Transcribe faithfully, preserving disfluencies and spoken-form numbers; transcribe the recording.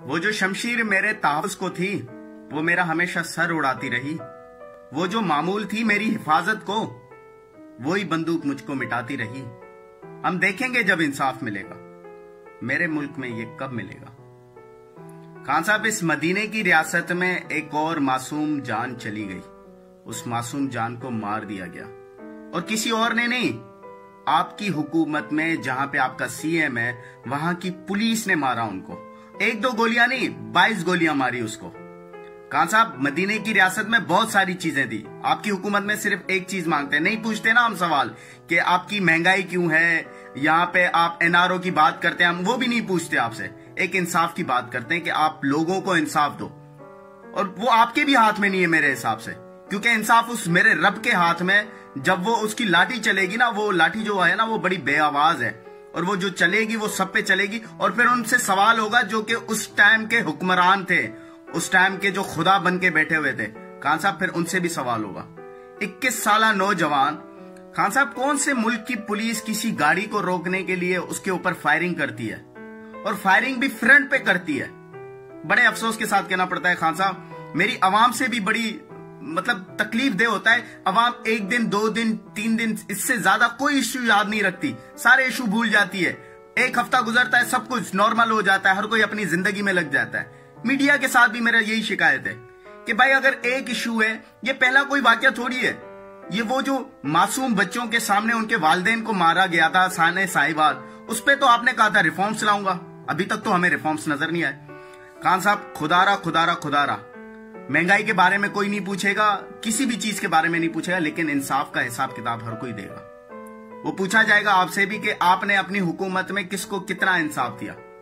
वो जो शमशीर मेरे तहफ़्फ़ुज़ को थी, वो मेरा हमेशा सर उड़ाती रही। वो जो मामूल थी मेरी हिफाजत को, वही बंदूक मुझको मिटाती रही। हम देखेंगे जब इंसाफ मिलेगा, मेरे मुल्क में ये कब मिलेगा। खान साहब, इस मदीने की रियासत में एक और मासूम जान चली गई। उस मासूम जान को मार दिया गया, और किसी और ने नहीं, आपकी हुकूमत में जहां पे आपका सीएम है, वहां की पुलिस ने मारा उनको। एक दो गोलियां नहीं, बाईस गोलियां मारी उसको। खान साहब, मदीने की रियासत में बहुत सारी चीजें दी। आपकी हुकूमत में सिर्फ एक चीज मांगते हैं, नहीं पूछते ना हम सवाल कि आपकी महंगाई क्यों है, यहाँ पे आप एनआरओ की बात करते हैं, हम वो भी नहीं पूछते आपसे। एक इंसाफ की बात करते हैं कि आप लोगों को इंसाफ दो, और वो आपके भी हाथ में नहीं है मेरे हिसाब से, क्योंकि इंसाफ उस मेरे रब के हाथ में। जब वो उसकी लाठी चलेगी ना, वो लाठी जो है ना, वो बड़ी बेआवाज है, और वो जो चलेगी वो सब पे चलेगी। और फिर उनसे सवाल होगा जो कि उस टाइम के हुक्मरान थे, उस टाइम के जो खुदा बन के बैठे हुए थे। खान साहब, फिर उनसे भी सवाल होगा। इक्कीस साल नौजवान खान साहब, कौन से मुल्क की पुलिस किसी गाड़ी को रोकने के लिए उसके ऊपर फायरिंग करती है, और फायरिंग भी फ्रंट पे करती है। बड़े अफसोस के साथ कहना पड़ता है खान साहब, मेरी आवाम से भी बड़ी मतलब तकलीफ दे होता है। अवाम एक दिन, दो दिन, तीन दिन, इससे ज्यादा कोई इश्यू याद नहीं रखती, सारे इश्यू भूल जाती है। एक हफ्ता गुजरता है, सब कुछ नॉर्मल हो जाता है, हर कोई अपनी जिंदगी में लग जाता है। मीडिया के साथ भी मेरा यही शिकायत है कि भाई अगर एक इश्यू है, ये पहला कोई वाकया थोड़ी है। ये वो जो मासूम बच्चों के सामने उनके वालिदैन को मारा गया था, साने साहिबाल, उस पर तो आपने कहा था रिफॉर्म्स लाऊंगा। अभी तक तो हमें रिफॉर्म्स नजर नहीं आए। खान साहब, खुदारा खुदारा खुदारा, महंगाई के बारे में कोई नहीं पूछेगा, किसी भी चीज के बारे में नहीं पूछेगा, लेकिन इंसाफ का हिसाब किताब हर कोई देगा। वो पूछा जाएगा आपसे भी कि आपने अपनी हुकूमत में किसको कितना इंसाफ दिया।